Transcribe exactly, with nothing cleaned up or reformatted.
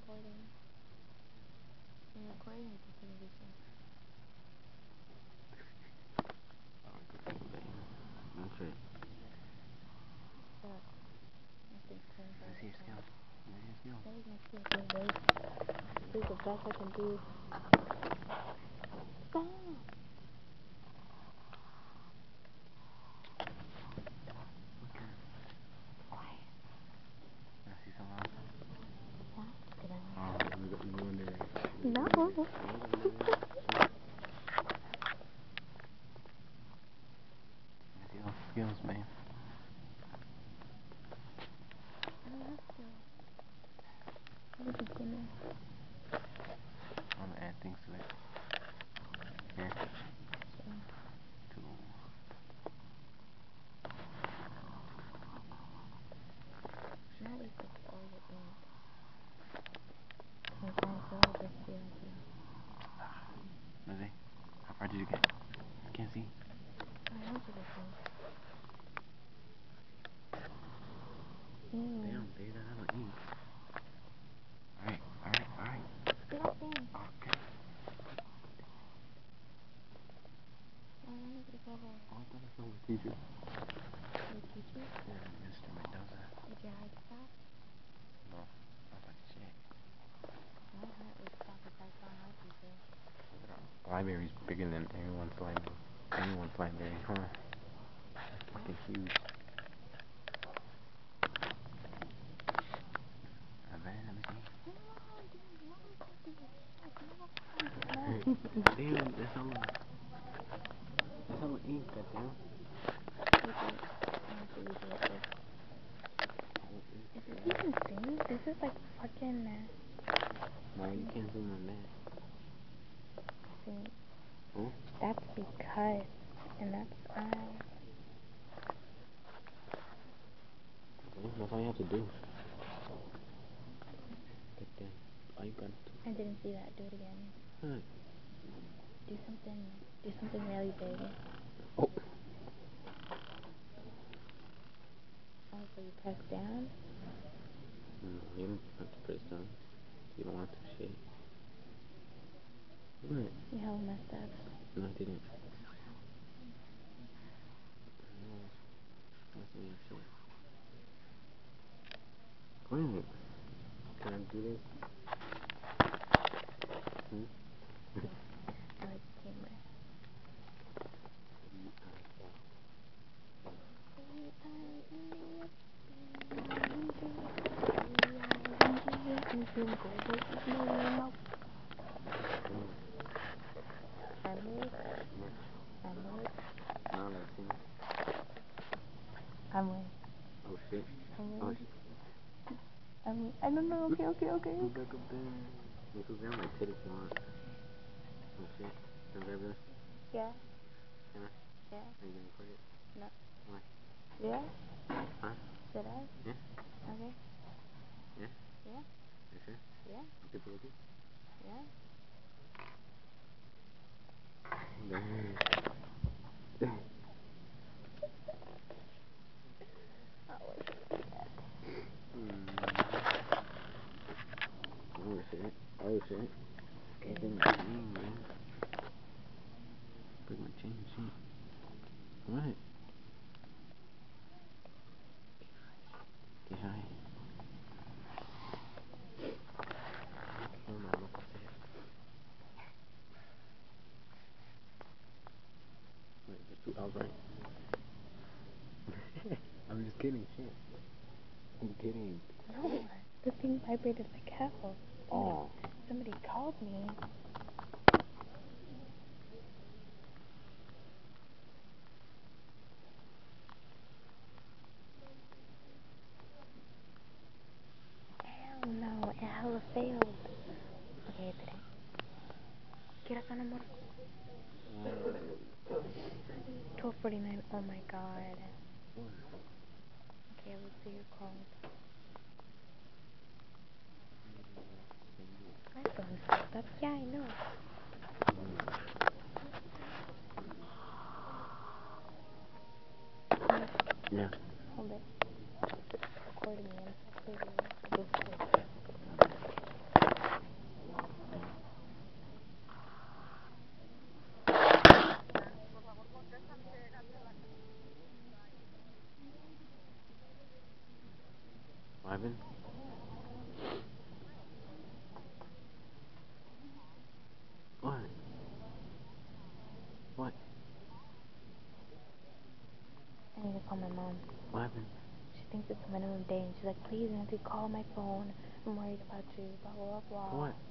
recording. You're recording or just gonna be safe? I'm recording, babe. That's it. Look. Nothing's clean for Let's see your scales. Let's see your scales. That is my skin so big. This is the best I can do. Stop! Okay. Quiet. Wanna see something else? Yeah, good enough. Oh, you go, you go in there. No. You go in there. Let's see those skills, babe. I don't have to. What is it in there? I'm gonna add things to it. Here. Sure. Two. Should not waste up all your ink. Sometimes all of this feels like Lizzie, how far did you get? I can't see. I want you to see. Ew. Damn, babe, that's hella ink. Alright, alright, alright. Nothing. Okay. I want to get better. Oh, I thought I saw my teacher. Your teacher? Yeah, Mister Mendoza. Did your heart stop? No, I was like, shit. My heart would stop if I saw my teacher. Library's bigger than anyone's library. Anyone's library, huh? It's fucking huge. I bet, let me see. Damn, that's all. That's all ink, goddamn. Is this even zoom? This is like fucking. Uh, No, you can't zoom on that. see, Oh? that's because, and that's I. Okay, that's all you have to do. Goddamn, all you gotta do. I didn't see that. Do it again. Huh? Do something. Do something really big. Oh. Oh, so you press down? Mm, you don't have to press down. You don't want to shit. What? You hella messed up. No, I didn't. No, that's not your shit. What? Can I do this? Hmm? I like the camera. I'm with. Oh shit. I'm Oh with. shit. I'm with. I don't know. Okay, okay, okay. Go back up there. You can grab my titty if you want. Oh shit. Can I grab this? Yeah. Can I? Yeah. Are you gonna record it? No. Why? Yeah. Huh? Should I? Yeah? Okay. Yeah? Yeah. You sure? Yeah. You good to look at? Yeah. Oh shit. Oh shit. Okay. Big man, man. Big my chain shit. What? Get high. Oh no, look at that. Wait, there's two L's, right? I'm just kidding, shit. I'm kidding. No. The thing vibrated like hell. Oh. Somebody called me. Hell no. It hella failed. Okay, it didn't. Get up on a motor. twelve forty-nine. Oh my god. Okay, let's see your calls. My phone's fucked up. Yeah, I know. Yeah. Hold it. Recording me. I'm so crazy. This is happened? What? What? I need to call my mom. What happened? She thinks it's my name day, and she's like, please, Nancy, call my phone. I'm worried about you, blah, blah, blah. What?